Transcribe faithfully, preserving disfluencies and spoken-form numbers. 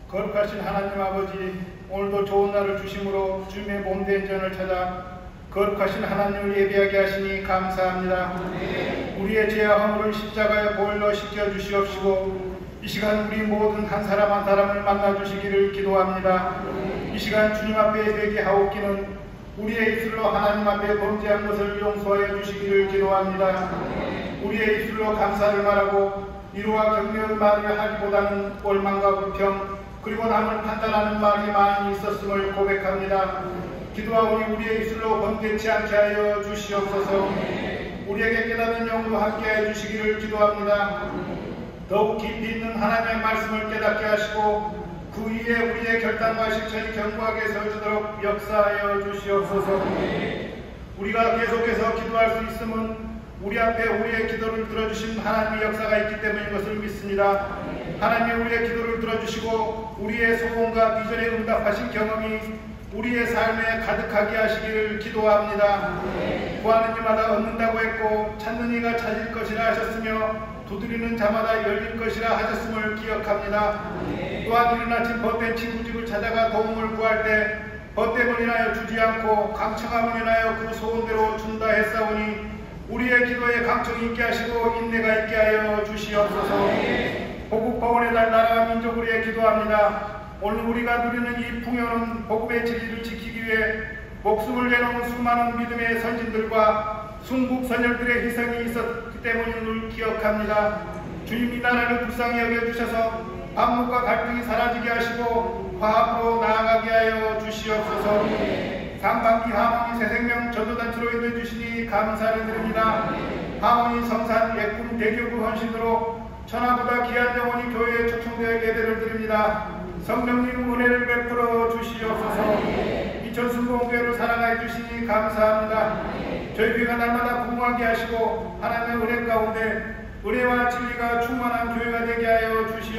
거룩하신 하나님 아버지, 오늘도 좋은 날을 주심으로 주님의 몸된 전을 찾아 거룩하신 하나님을 예배하게 하시니 감사합니다. 네. 우리의 죄와 허물을 십자가에 보일러 씻겨 주시옵시고 이 시간 우리 모든 한 사람 한 사람을 만나 주시기를 기도합니다. 네. 이 시간 주님 앞에 회개하옵기는 우리의 입술로 하나님 앞에 범죄한 것을 용서하여 주시기를 기도합니다. 네. 우리의 입술로 감사를 말하고 위로와 격려의 말을 하기보다는 원망과 불평 그리고 남을 판단하는 말이 많이 있었음을 고백합니다. 기도하오니 우리의 입술로 번개치 않게 하여 주시옵소서. 우리에게 깨닫는 영으로 함께하여 주시기를 기도합니다. 더욱 깊이 있는 하나님의 말씀을 깨닫게 하시고 그 위에 우리의 결단과 실천이 견고하게 서주도록 역사하여 주시옵소서. 우리가 계속해서 기도할 수 있음은 우리 앞에 우리의 기도를 들어주신 하나님의 역사가 있기 때문인 것을 믿습니다. 하나님이 우리의 기도를 들어주시고 우리의 소원과 비전에 응답하신 경험이 우리의 삶에 가득하게 하시기를 기도합니다. 구하는 이마다 얻는다고 했고 찾는 이가 찾을 것이라 하셨으며 두드리는 자마다 열릴 것이라 하셨음을 기억합니다. 또한 이른 아침 벗된 친구 집을 찾아가 도움을 구할 때 벗됨을 인하여 주지 않고 강청함을 인하여 그 소원대로 준다 했사오니 우리의 기도에 강청이 있게 하시고 인내가 있게 하여 주시옵소서. 복국보원의 날 나라와 민족을 위해 기도합니다. 오늘 우리가 누리는 이 풍요는 복음의 진리를 지키기 위해 목숨을 내놓은 수많은 믿음의 선진들과 순국선열들의 희생이 있었기 때문임을 기억합니다. 주님 이 나라를 불쌍히 여겨주셔서 반목과 갈등이 사라지게 하시고 화합으로 나아가게 하여 주시옵소서. 상반기 하모니 새생명 전도단체로 인도해주시니 감사를 드립니다. 하모니 성산 예꿈 대교구 헌신으로 천하보다 귀한 영혼이 교회에 초청되어 예배를 드립니다. 성령님 은혜를 베풀어 주시옵소서. 이천순복음교회를 사랑하여 주시니 감사합니다. 저희 교회가 날마다 부흥하게 하시고 하나님의 은혜 가운데 은혜와 진리가 충만한 교회가 되게 하여 주시옵소서.